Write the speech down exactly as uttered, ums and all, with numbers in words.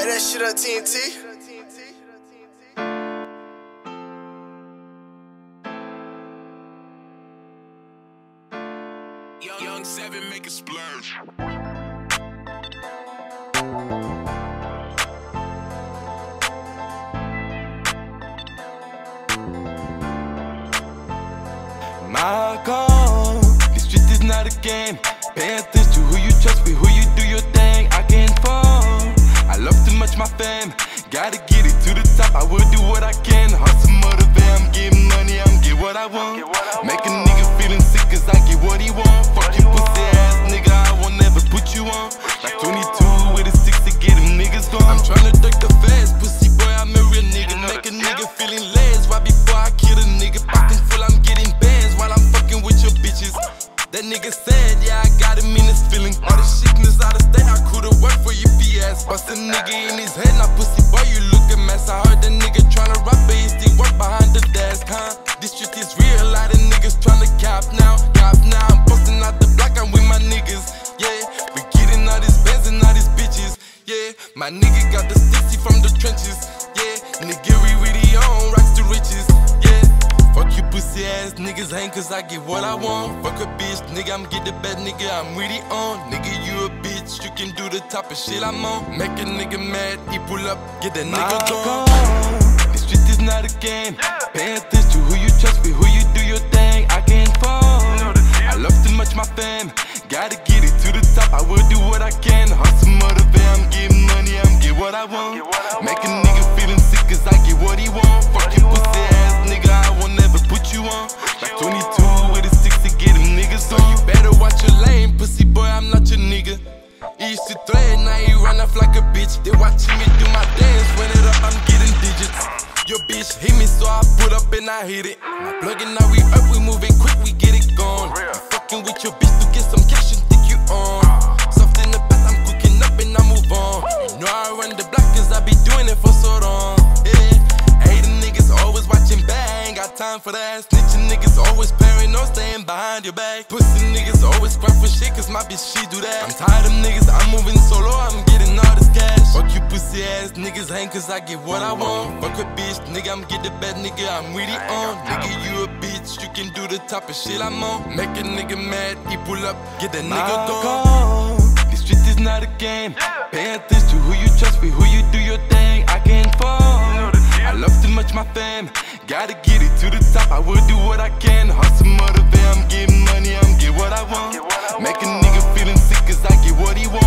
Hey, that shit on T N T? Young, young seven make a splurge. My call, the street is not a game. Pay attention to who you trust with, who you do your thing. I can't fall, I love too much my fam. Gotta get it to the top, I will do what I can. Hustle, motivate, I'm getting money, I'm get what I want. Make a nigga feeling sick cause I get what he want. Fuck you pussy ass nigga, I will never put you on. Like twenty-two with a six to get them niggas gone. I'm tryna duck the fast, pussy boy, I'm a real nigga. Make a nigga feeling less, why before I kill a nigga? Pocket full, I'm getting bands while I'm fucking with your bitches. That nigga said, yeah, I got him in his feeling. All the sickness out of state, I could've worked for you, P S. Bust a nigga in his head, now pussy boy, you look a mess. I heard that nigga tryna rap, but he still work behind the desk, huh? This shit is real, a lot of niggas tryna cap now, cap now. I'm busting out the block, I'm with my niggas, yeah. We getting all these bands and all these bitches, yeah. My nigga got the sticky from the trenches, yeah. Nigga, we really on rocks to riches, yeah. Fuck you pussy ass niggas, ain't cause I get what I want. Fuck a bitch, nigga, I'm get the bad nigga, I'm really on. Nigga, you a bitch, you can do the type of shit I'm on. Make a nigga mad, he pull up, get that nigga gone. The street is not a game. Pay attention to who you trust with, who you do your thing. I can't fall, I love too much my fam. Gotta get it to the top, I will do what I can. Hustle, motivate, I'm getting money, I'm get what I want. Make a nigga feeling sick cause I get what he want. Fuck you pussy ass nigga, I will never put you on. Like twenty-two with a six to get them niggas on. You better watch your lane, pussy boy, I'm not your nigga. He used to thread, now he run off like a bitch. They watching me do my dance, when it up, I'm getting digits. Your bitch hit me, so I put up and I hit it. My plugging, now we up, we moving quick, we get it gone. I'm fucking with your bitch to get some cash and think you on. Soft in the bath, I'm cooking up and I move on. You know I run the block cause I be doing it for so long. Yeah, hating niggas always watching bang. Got time for that. Snitching niggas always paranoid, staying behind your back. Pussy niggas always cry for shit cause my bitch she do that. I'm tired of niggas, I'm moving solo, I'm getting all this cash. Fuck you pussy ass niggas, hang cause I get what I want. Fuck a bitch, nigga, I'm get the bad nigga, I'm really on. Nigga, you a bitch, you can do the type of shit I'm on. Make a nigga mad, he pull up, get that nigga gone. The street is not a game. Pay attention to who you trust with, who you do your thing. I can't fall, I love too much my fam. Gotta get it to the top, I will do what I can. Hustle, motivate, I'm getting money, I'm get what I want. Make a nigga feeling sick cause I get what he want.